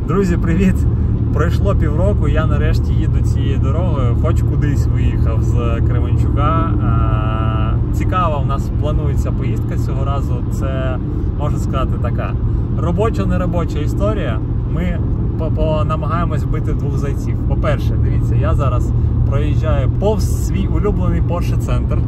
Друзі, привіт! Пройшло півроку, я нарешті їду цією дорогою, хоч кудись виїхав з Кременчука. Цікава у нас планується поїздка цього разу. Це, можна сказати, така робочо-неробоча історія. Ми намагаємось вбити двох зайців. По-перше, дивіться, я зараз проїжджаю повз свій улюблений Porsche центр.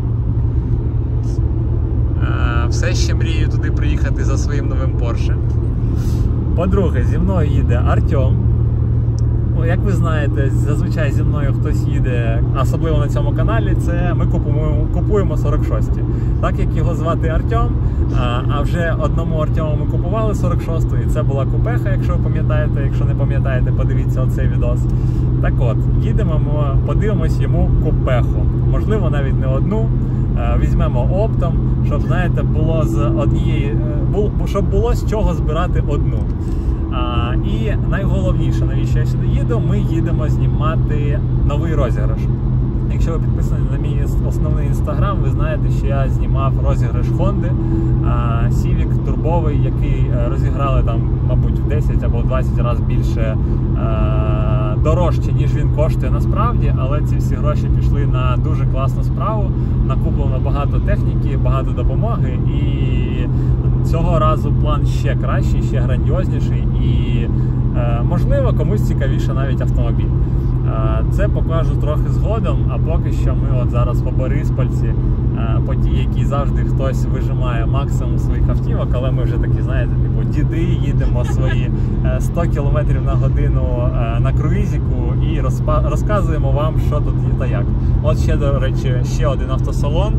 Все ще мрію туди приїхати за своїм новим Porsche. По-друге, зі мною їде Артем. Як ви знаєте, зазвичай зі мною хтось їде, особливо на цьому каналі, це ми купуємо 46-ті. Так як його звати Артем, а вже одному Артему ми купували 46-ту, і це була купеха, якщо ви пам'ятаєте. Якщо не пам'ятаєте, подивіться оцей відос. Так от, їдемо, ми подивимось йому купеху. Можливо, навіть не одну. Візьмемо оптом, щоб, знаєте, було щоб було з чого збирати одну. І найголовніше, навіщо я сюди їду, ми їдемо знімати новий розіграш. Якщо ви підписані на мій основний інстаграм, ви знаєте, що я знімав розіграш Honda Civic турбовий, який розіграли там, мабуть, в 10 або в 20 разів більше дорожче, ніж він коштує насправді, але ці всі гроші пішли на дуже класну справу, накуплено багато техніки, багато допомоги, і цього разу план ще кращий, ще грандіозніший і, можливо, комусь цікавіше навіть автомобіль. Це покажу трохи згодом, а поки що ми от зараз по Бориспільці, по тій, якій завжди хтось вижимає максимум своїх автівок, але ми вже такі, знаєте, типу діди, їдемо свої 100 км на годину на круїзіку і розказуємо вам, що тут є та як. От ще, до речі, ще один автосалон.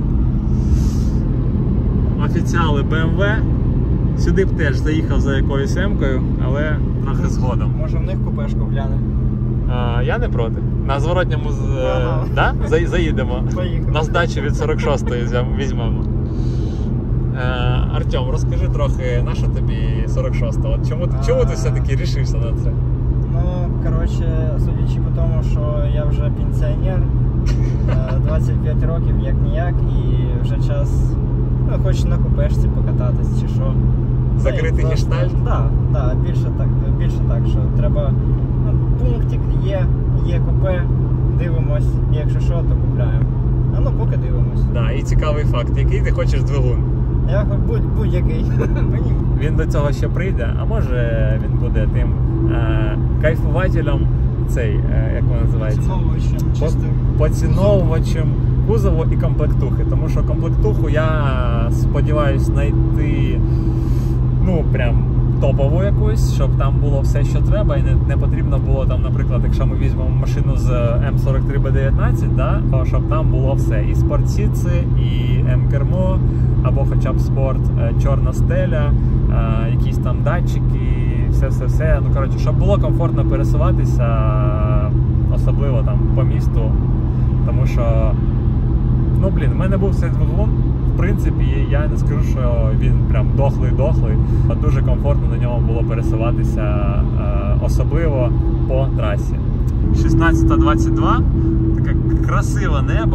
Офіціали BMW. Сюди б теж заїхав за якоюсь М-кою, але трохи згодом. Може в них купешку глянемо? Я не проти. На зворотньому да? Заїдемо. Поїхали. На здачу від 46-ї візьмемо. Артем, розкажи трохи, наша тобі 46-та? От чому ти все-таки рішився на це? Ну, коротше, судячи по тому, що я вже пенсіонер, 25 років як-ніяк, і вже час, хоч на купешці покататись чи що. Закритий гештальт? Так, більше так, що треба, пунктик є купе, дивимось, і якщо що, то купляємо. Поки дивимось. Да, і цікавий факт, який ти хочеш двигун? Я хоч будь-який. Він до цього ще прийде, а може він буде тим кайфувателем як воно називається? Поціновувачем кузову і комплектухи. Тому що комплектуху я сподіваюся знайти, прям топову якусь, щоб там було все, що треба, і не потрібно було там, наприклад, якщо ми візьмемо машину з М43Б19, да, то щоб там було все. І спортсітси, і М-кермо, або хоча б спорт, чорна стеля, якісь там датчики, все. Коротше, щоб було комфортно пересуватися, особливо там по місту, тому що, в мене був цей двигун. В принципі, я не скажу, що він прям дохлий, а дуже комфортно на ньому було пересуватися, особливо по трасі. 16:22, таке красиве небо.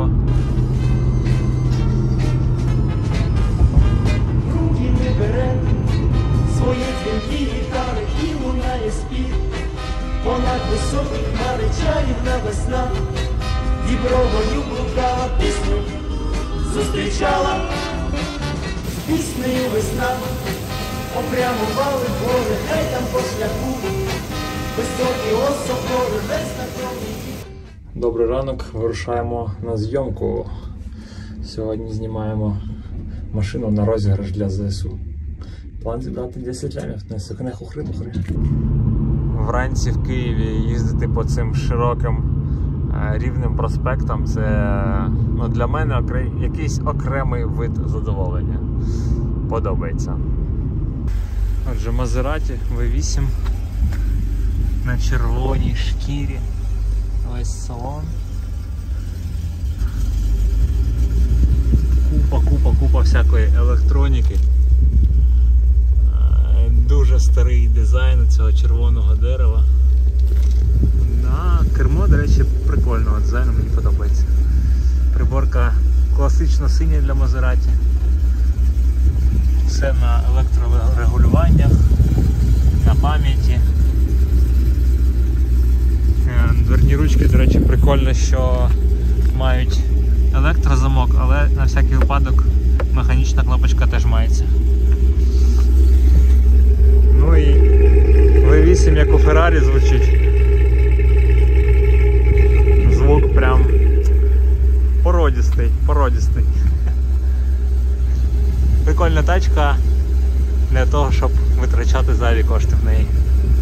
Руки не бере, свої дзвінки гітари і лунає спів. Понад високі хмари чарівна весна, дібровою блукала пісню. Зустрічала піснею весна, опрямували гори, хай там по шляху, високі осокори, весь на крові. Добрий ранок, вирушаємо на зйомку. Сьогодні знімаємо машину на розіграш для ЗСУ. План зібрати 10 лямів, не сухне хухри. Вранці в Києві їздити по цим широким рівним проспектом, це для мене якийсь окремий вид задоволення. Подобається. Отже, Мазераті V8 на червоній шкірі. Весь салон. Купа всякої електроніки. Дуже старий дизайн цього червоного дерева. Кермо, до речі, прикольного дизайну, мені подобається. Приборка класично синя для Мазераті. Все на електрорегулюваннях, на пам'яті. ручки, до речі, прикольно, що мають електрозамок, але на всякий випадок механічна кнопочка теж мається. Ну і V8, як у Феррарі, звучить. Звук прям породістий, породістий. Прикольна тачка для того, щоб витрачати зайві кошти в неї.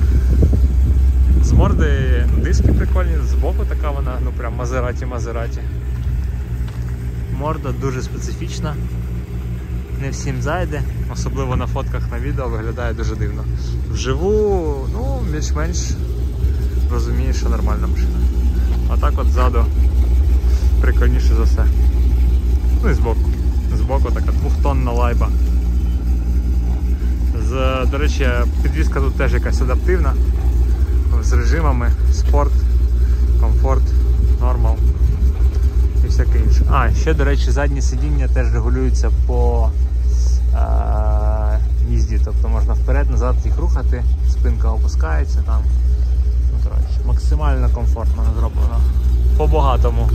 З морди диски прикольні, збоку така вона, ну прям Мазераті. Морда дуже специфічна, не всім зайде, особливо на фотках, на відео виглядає дуже дивно. Вживу, ну, більш-менш розумієш, що нормальна машина. А так от ззаду прикольніше за все. Ну і збоку така двохтонна лайба. До речі, підвізка тут теж якась адаптивна, з режимами спорт, комфорт, нормал і всяке інше. А, ще, до речі, задні сидіння теж регулюються по їзді, тобто можна вперед-назад їх рухати, спинка опускається там. Ну, коротше, максимально комфортно зроблено, по-багатому.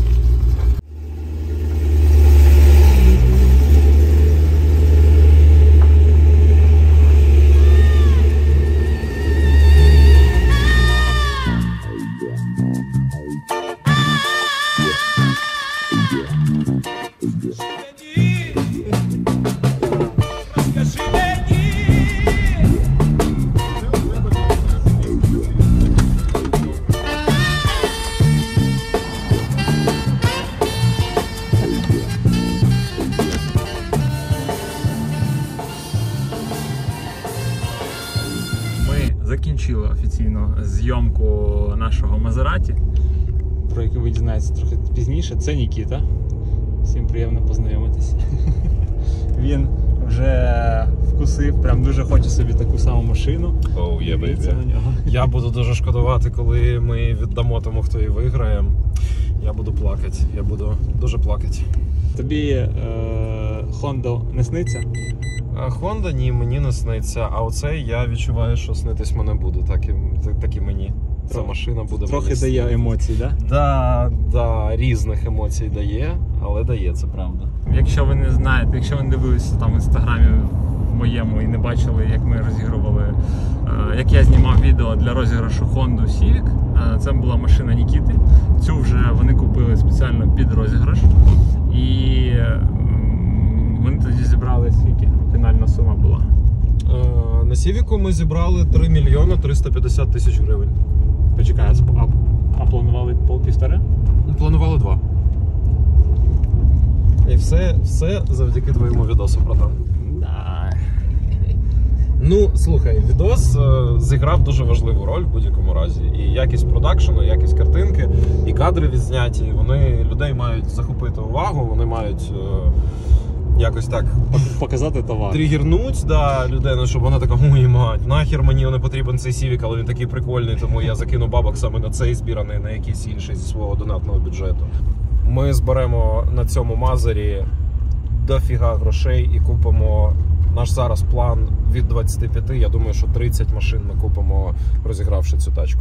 Закінчили офіційно зйомку нашого Мазераті, про який ви дізнаєтеся трохи пізніше. Це Нікіта. Всім приємно познайомитися. Він вже вкусив, прям дуже хоче собі таку саму машину. Oh, yeah, baby. Я буду дуже шкодувати, коли ми віддамо тому, хто її виграє. Я буду плакати, я буду дуже плакати. Тобі Honda не сниться? Honda ні, мені не сниться, а оцей я відчуваю, що снитись мене буде, так і мені. Ця машина буде трохи дає емоцій, так? Да, різних емоцій дає, але дає, це правда. Якщо ви не знаєте, якщо ви не дивилися там в інстаграмі моєму і не бачили, як ми розігрували, як я знімав відео для розіграшу Honda Civic, це була машина Нікіти. Цю вже вони купили спеціально під розіграш. І вони тоді зібрали скільки? Фінальна сума була. На Civic ми зібрали 3 мільйони 350 тисяч гривень. Почекай, а планували півтори? Планували 2. І все завдяки твоєму відосу, братан. Да. Ну, слухай, відос зіграв дуже важливу роль в будь-якому разі. І якість продакшену, і якість картинки, і кадри відзняті. Вони людей мають захопити увагу, вони мають якось так показати товар. Тригернуть людину, щоб вона така, ой, мать, нахер мені не потрібен цей Civic, але він такий прикольний, тому я закину бабок саме на цей збіраний, на якийсь інший зі свого донатного бюджету. Ми зберемо на цьому Мазері дофіга грошей і купимо, наш зараз план від 25, я думаю, що 30 машин ми купимо, розігравши цю тачку.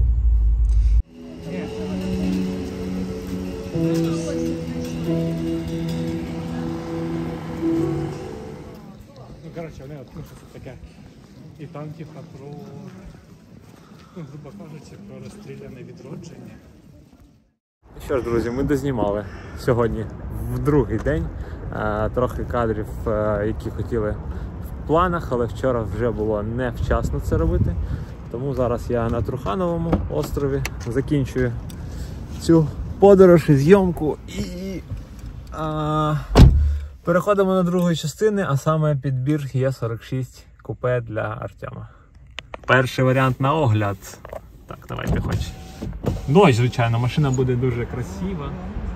Ну, коротше, вони що це таке. І там, типа, про, ну, грубо кажучи, про розстріляне відродження. Що ж, друзі, ми дознімали сьогодні в другий день. Трохи кадрів, які хотіли в планах, але вчора вже було невчасно це робити. Тому зараз я на Трухановому острові закінчую цю подорож і зйомку і переходимо на другу частину, а саме підбір Е46 купе для Артема. Перший варіант на огляд. Так, давай ти хочеш. Дощ, звичайно, машина буде дуже красива.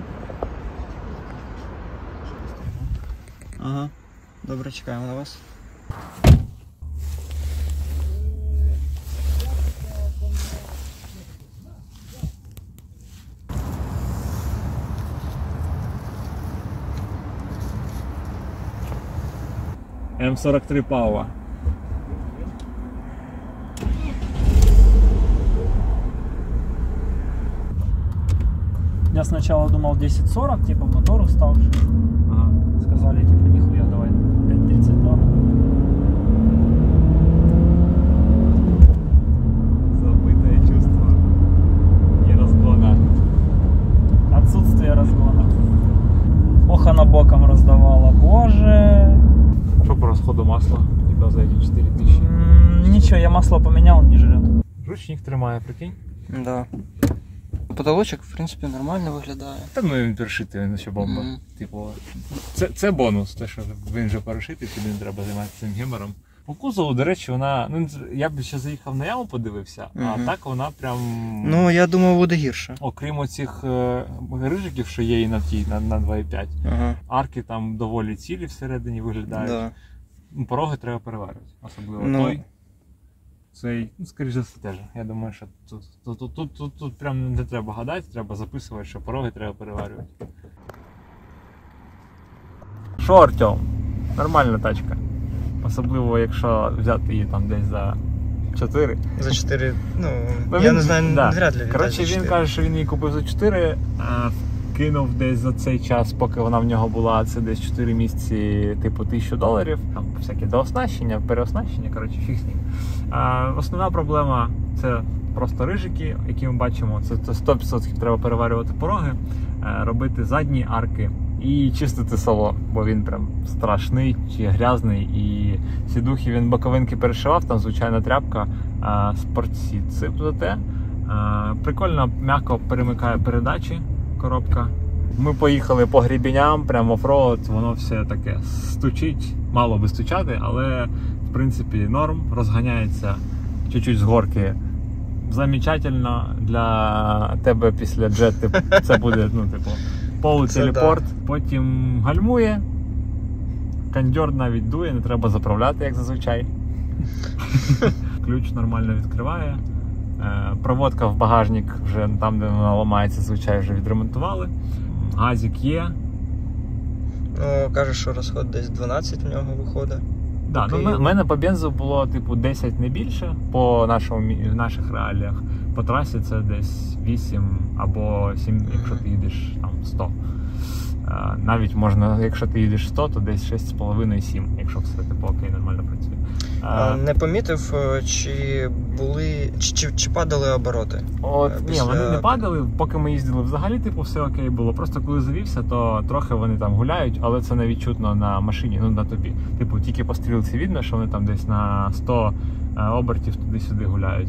Ага, добре, чекаємо на вас. М43 Пауа. Я сначала думал 10.40, типа мотор уставший. Ага. Сказали, типа, нихуя, давай 5.32. Забытое чувство и разгона. Отсутствие разгона. Ох, она боком раздавала, боже. Что по расходу масла у тебя за эти 4000? Ничего, я масло поменял, не жрет. Ручник тримає, прикинь. Да. Потолочок, в принципі, нормально виглядає. Та ну він перешитий, він ще бомба. Типу, це бонус, те, що він вже перешитий, тобі не треба займатися цим гемором. По кузову, до речі, вона. Ну, я б ще заїхав на яму, подивився, а так вона прям. Ну, я думав, буде гірше. Окрім оцих рижиків, що є і на тій, на 2,5, арки там доволі цілі всередині виглядають. Да. Пороги треба переварювати. Особливо той. Цей, ну, скоріш за все теж. Я думаю, що тут прям не треба гадати, треба записувати, що пороги треба переварювати. Що, Артем? Нормальна тачка. Особливо, якщо взяти її там десь за 4. За 4, ну, Ну, я не знаю, да. вряд ли. Коротше, він каже, що він її купив за 4, а кинув десь за цей час, поки вона в нього була, це десь 4 місяці, типу $1000. Там всяке дооснащення, переоснащення, коротше, фіг з ним. Основна проблема це просто рижики, які ми бачимо. Це 100% треба переварювати пороги, робити задні арки і чистити салон, бо він прям страшний чи грязний. І сідухи він боковинки перешивав, там звичайна тряпка, спортсід цепте. Прикольно, м'яко перемикає передачі, коробка. Ми поїхали по грібіням, прямо оффроуд, воно все таке стучить, мало би стучати, але в принципі норм, розганяється чуть-чуть з горки. Замечательно для тебе після джети це буде, ну, типу, полутелепорт, потім гальмує, кондьор навіть дує, не треба заправляти, як зазвичай. Ключ нормально відкриває. Проводка в багажник вже там, де вона ламається, звичайно, вже відремонтували. Газик є. Ну, кажуть, що розход десь 12 в нього виходить. Да, ну, в мене по бензу було типу 10 не більше по в наших реаліях. По трасі це десь 8 або 7, якщо ти їдеш там 100. Навіть можна, якщо ти їдеш 100, то десь 6,5-7, якщо все типу окей, нормально працює. Не помітив, чи були, чи падали обороти? Ні, вони не падали, поки ми їздили взагалі, типу, все окей було. Просто коли завівся, то трохи вони там гуляють, але це не відчутно на машині, ну на тобі. Типу, тільки по стрілці видно, що вони там десь на 100 обертів туди-сюди гуляють.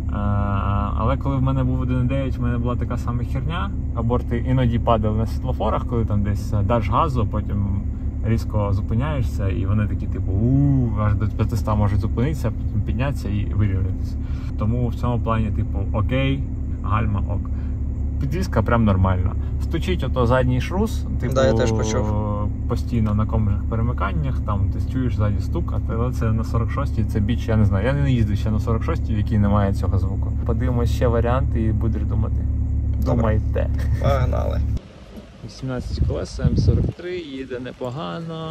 Але коли в мене був 1.9, в мене була така сама херня, аборти іноді падали на світлофорах, коли там десь даш газу, потім різко зупиняєшся, і вони такі, типу, аж до 500 можуть зупинитися, потім піднятися і вирівнятися. Тому в цьому плані, типу, окей, гальма ок. Підвізка прям нормальна. Стучить ото задній шрус, типу, да, я теж почув. Постійно на комжих перемиканнях, там ти чуєш ззаді стук, але це на 46-й, це біч, я не знаю. Я не їздив ще на 46-й, в якій немає цього звуку. Подивимось ще варіанти і будеш думати. Думайте. Погнали. 18 колес, М43, їде непогано.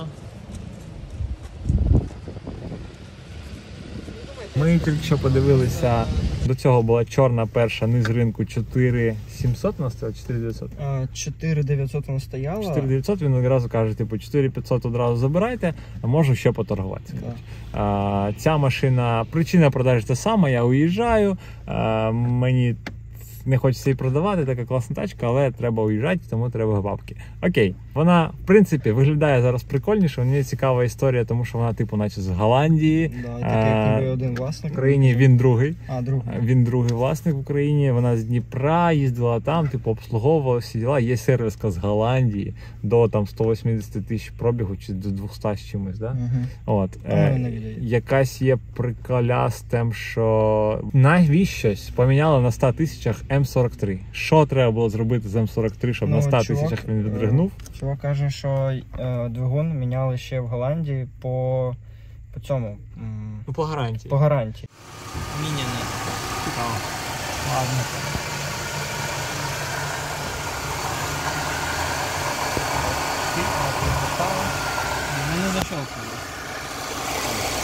Ми тільки що подивилися, до цього була чорна перша, низ ринку 4700 вона стояла, 4900? 4900 вона стояла. 4900, він одразу каже, типу, 4500 одразу забирайте, а можу ще поторгуватися. Да. Ця машина, причина продажі та сама, я уїжджаю, мені не хочеться її продавати, така класна тачка, але треба уїжджати, тому треба бабки. Окей, вона, в принципі, виглядає зараз прикольніше, мені цікава історія, тому що вона, типу, наче з Голландії. Да, такий, коли один власник. В Україні він другий. Другий. Він другий власник в Україні, вона з Дніпра, їздила там, типу, обслуговувала всі діла. Є сервіска з Голландії до там 180 тисяч пробігу, чи до 200 з чимось, да? От. Якась є приколя з тим, що навіщось поміняли на 100 тисячах М43. Що треба було зробити з М43, щоб на 100 тисячах він відригнув? Чувак каже, що двигун міняли ще в Голландії по цьому. Ну, по гарантії. По гарантії. Міняне. Цікаво. Ладно. Не защелкнули.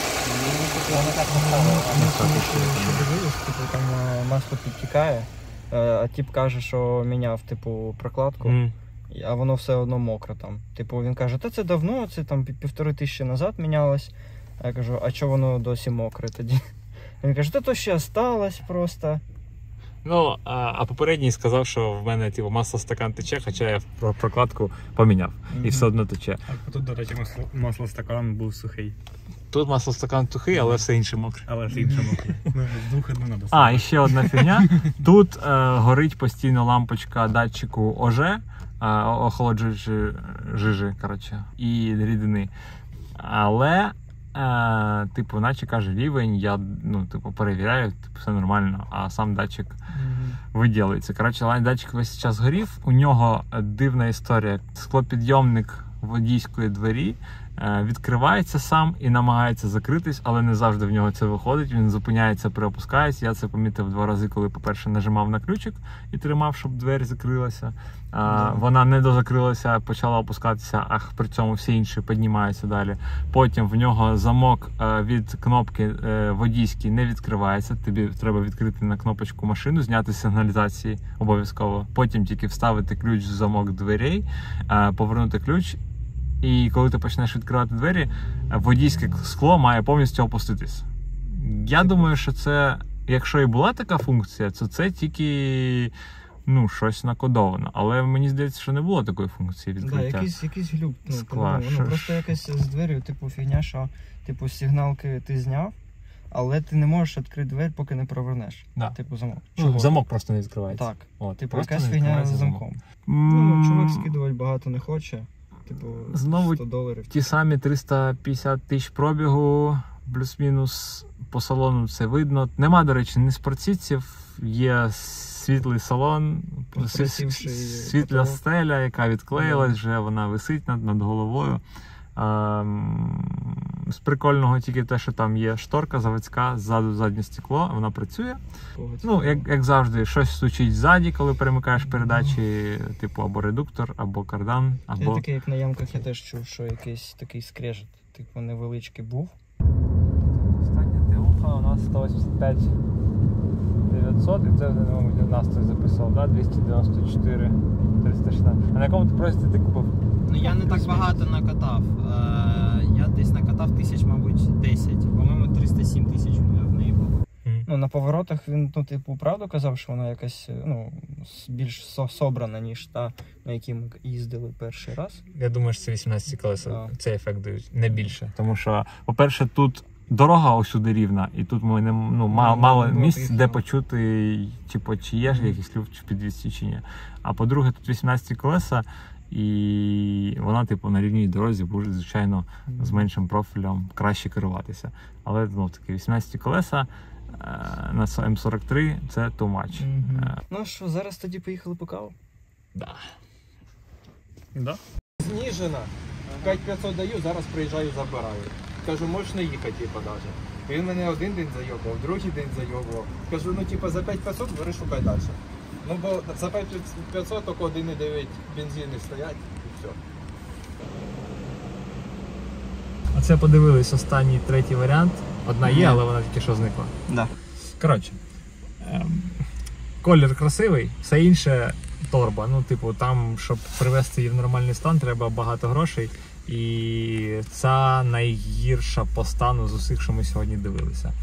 Вони так поставили. Там масло підтікає. А тип каже, що міняв, типу, прокладку, а воно все одно мокре там. Типу, він каже, та це давно, це там 1500 назад мінялось. А я кажу, а чого воно досі мокре тоді? Він каже, та то ще осталось просто. Ну, а попередній сказав, що в мене типу, маслостакан тече, хоча я прокладку поміняв. І все одно тече. А тут, до речі, маслостакан був сухий. Тут маслостакан сухий, але все інше мокре. Але ж іншому. Ну, з двох одну треба. І ще одна фігня. Тут горить постійно лампочка датчику ОЖ, охолоджуючи жижі, коротше, і рідини. Але, типу, наче каже рівень, я, ну, типу, перевіряю, типу, все нормально, а сам датчик виділиться. Коротше, датчик весь час горів, у нього дивна історія. Склопідйомник водійської двері відкривається сам і намагається закритись, але не завжди в нього це виходить. Він зупиняється, переопускається. Я це помітив 2 рази, коли, по-перше, нажимав на ключик і тримав, щоб двері закрилася. Вона не дозакрилася, почала опускатися, а при цьому всі інші піднімаються далі. Потім в нього замок від кнопки водійській не відкривається. Тобі треба відкрити на кнопочку машину, зняти сигналізації обов'язково. Потім тільки вставити ключ в замок дверей, повернути ключ. І коли ти почнеш відкривати двері, водійське скло має повністю опуститись. Я думаю, що це, якщо і була така функція, то це тільки, ну, щось накодовано. Але мені здається, що не було такої функції відкриття. Якийсь глюк. Скла. Просто якась з дверю, типу, фігня, що типу, сигналки ти зняв, але ти не можеш відкрити двері, поки не провернеш. Да. Типу замок. Ну, замок просто не відкривається. Так. От, Типу, просто якась не фігня відкривається з замком. замок. Ну, чувак скидувати багато не хоче. Типу, Знову $100. Ті самі 350 тисяч пробігу, плюс-мінус по салону це видно. Нема, до речі, ні спортсідців, є світлий салон, світла потолок. стеля, яка відклеїлась вже, вона висить над головою. З прикольного тільки те, що там є шторка заводська, ззаду заднє стекло, вона працює. Ну, як завжди, щось стучить ззаді, коли перемикаєш передачі, типу або редуктор, або кардан, або... Я такий, як на ямках, я теж чув, що якийсь такий скрежет, типу невеличкий був. Остання теуха у нас 185 900, і це, мабуть, у нас хтось записував, да? 294 316. А на якому ти просто ти купив? Ну я не так багато накатав. Я десь накатав тисяч, мабуть, 10. По-моєму, 307 тисяч в неї було. Ну, на поворотах він, ну, типу, правду казав, що вона якась, ну, більш собрана, ніж та, на якій ми їздили перший раз. Я думаю, що це 18 колеса Так. цей ефект дають, не більше. Тому що, по-перше, тут дорога усюди рівна, і тут ми не, мало місць, де почути, типу, чи є якийсь люфт в підвісці, чи ні. А по-друге, тут 18 колеса, і вона, типу, на рівній дорозі буде, звичайно, з меншим профілем краще керуватися. Але, ну, таки, 18 колеса на М43 це too much. Ну що, зараз тоді поїхали по каву? Да. Да? Зніжена. 5500 даю, зараз приїжджаю, забираю. Кажу, можеш не їхати, типу, навіть. Він мене один день зайобував, другий день зайобував. Кажу, ну, типу, за 5500 бери, шукай далі. Ну, бо за 5500 тільки 1,9 бензини стоять, і все. Оце подивились останній, третій варіант. Одна є, але вона тільки що зникла. Да. Коротше, колір красивий, все інше торба. Ну, типу, там, щоб привести її в нормальний стан, треба багато грошей. І це найгірша по стану з усіх, що ми сьогодні дивилися.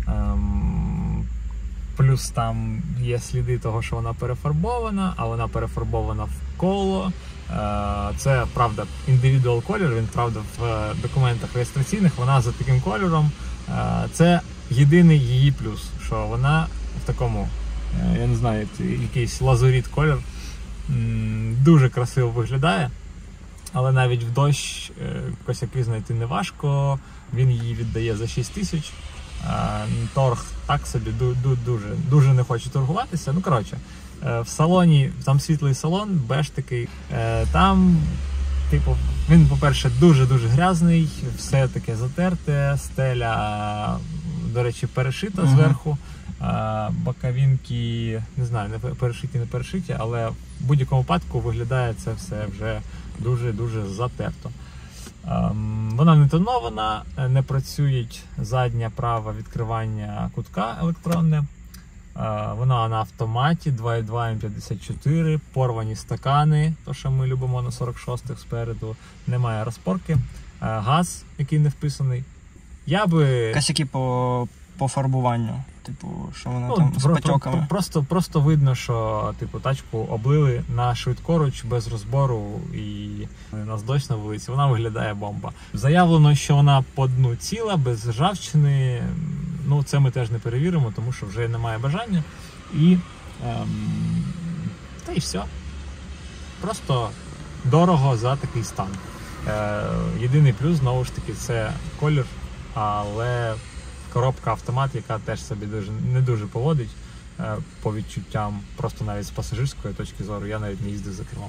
Плюс там є сліди того, що вона перефарбована, а вона перефарбована в коло. Це, правда, індивідуал колір, він, правда, в документах реєстраційних, вона за таким кольором. Це єдиний її плюс, що вона в такому, я не знаю, якийсь лазуріт колір. Дуже красиво виглядає, але навіть в дощ косяки знайти не важко, він її віддає за 6 тисяч. Торг так собі, дуже не хоче торгуватися. Ну, коротше, в салоні, там світлий салон, беж такий, там, типу, він, по-перше, дуже-дуже грязний, все таке затерте, стеля, до речі, перешита зверху, боковинки, не знаю, не перешиті, але в будь-якому випадку виглядає це все вже дуже-дуже затерто. Вона не тонована, не працюють задня, права відкривання кутка електронне. Вона на автоматі, 2.2 М54, порвані стакани, то що ми любимо на 46-х спереду, немає розпорки, газ, який не вписаний. Я би... Косяки по фарбуванню, типу, що воно там з патьоками. Просто видно, що типу, тачку облили на швидкоруч без розбору і у нас дощ на вулиці, вона виглядає бомба. Заявлено, що вона по дну ціла, без ржавчини. Ну, це ми теж не перевіримо, тому що вже немає бажання. І та й все. Просто дорого за такий стан. Єдиний плюс, знову ж таки, це колір, але коробка автомат, яка теж собі не дуже поводить по відчуттям, просто навіть з пасажирської точки зору, я навіть не їздив за кермом.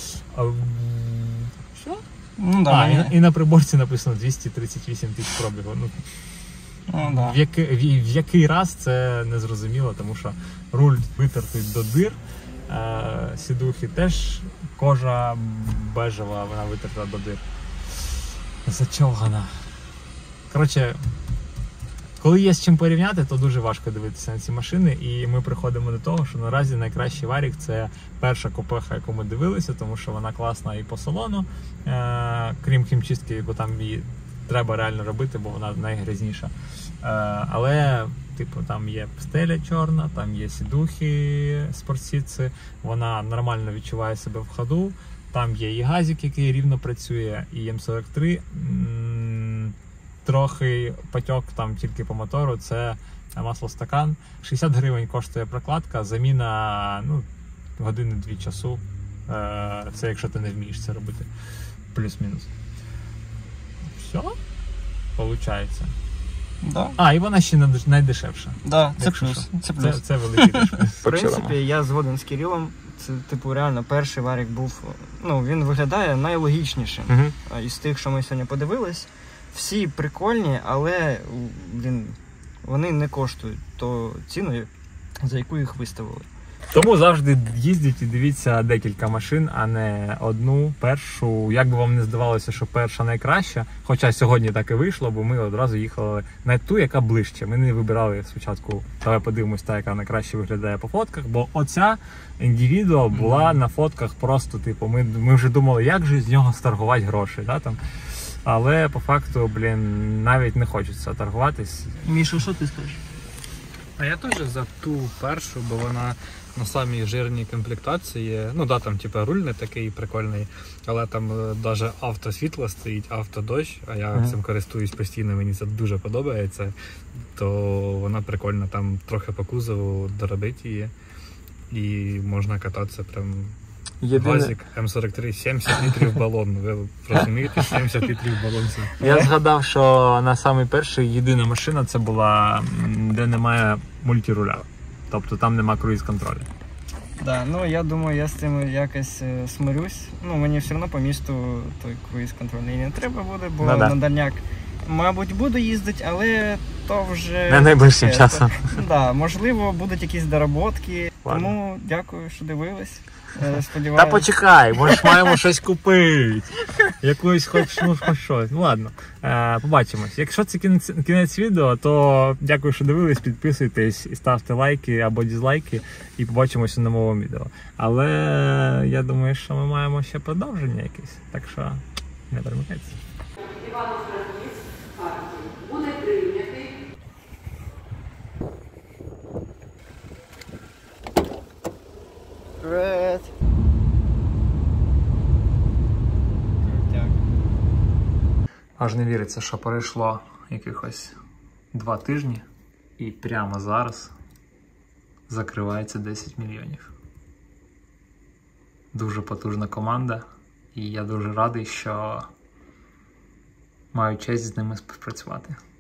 Що? Ну, да, і на приборці написано 238 тисяч пробігу. Ну, да. В який раз це не зрозуміло, тому що руль витертий до дир, сідухи теж кожа бежева, вона витерта до дир. Зачовгана. Коротше, коли є з чим порівняти, то дуже важко дивитися на ці машини, і ми приходимо до того, що наразі найкращий варік – це перша купеха, яку ми дивилися, тому що вона класна і по салону, крім хімчистки, бо там її треба реально робити, бо вона найгрязніша. Але, типу, там є стеля чорна, там є сідухи, спортсідці, вона нормально відчуває себе в ходу, там є і газик, який рівно працює, і М43, трохи патьок там тільки по мотору, це маслостакан. 60 гривень коштує прокладка, заміна, ну, години-дві часу. Це якщо ти не вмієш це робити. Плюс-мінус. Все? Получається. Да. І вона ще найдешевша. Да, це Якщо плюс. що. Це плюс. Це великий плюс. В принципі, я згоден з Кирилом. Це, типу, реально перший варік був, ну, він виглядає найлогічнішим. Із тих, що ми сьогодні подивились. Всі прикольні, але, блін, вони не коштують ту ціну, за яку їх виставили. Тому завжди їздіть і дивіться декілька машин, а не одну, першу. Як би вам не здавалося, що перша найкраща, хоча сьогодні так і вийшло, бо ми одразу їхали на ту, яка ближче. Ми не вибирали спочатку, давай подивимось та, яка найкраще виглядає по фотках, бо оця індивідуа була на фотках просто, типу, ми вже думали, як же з нього старгувати гроші, да, там. Але по факту, блін, навіть не хочеться торгуватись. Міша, що ти скажеш? А я теж за ту першу, бо вона на самій жирній комплектації. Ну да, там типу руль не такий прикольний, але там навіть автосвітло стоїть, автодощ, а я цим користуюсь постійно, мені це дуже подобається, то вона прикольна, там трохи по кузову доробити її і можна кататися прям. Газик М43, 70 літрів балон. Ви розумієте, 70 літрів балон. Я згадав, що на самий перший єдина машина це була, де немає мультируля. Тобто там нема круїз-контролю. Да, ну я думаю, я з цим якось смирюсь. Ну, мені все одно по місту той круїз-контрольний не треба буде, бо на дальняк, мабуть, буду їздити, але то вже... Не найближчим часом. Да, можливо, будуть якісь доработки. Ладно. Тому дякую, що дивились. Сподіваюсь. Та почекай, може маємо щось купити. Якусь хоч щось. Ну ладно, побачимось. Якщо це кінець відео, то дякую, що дивились, підписуйтесь і ставте лайки або дізлайки, і побачимося на новому відео. Але я думаю, що ми маємо ще продовження якесь, так що не перемикайтеся. Івано-Франківськ партії буде прийнятий. Привет. Аж не віриться, що пройшло якихось 2 тижні і прямо зараз закривається 10 мільйонів. Дуже потужна команда, і я дуже радий, що маю честь з ними співпрацювати.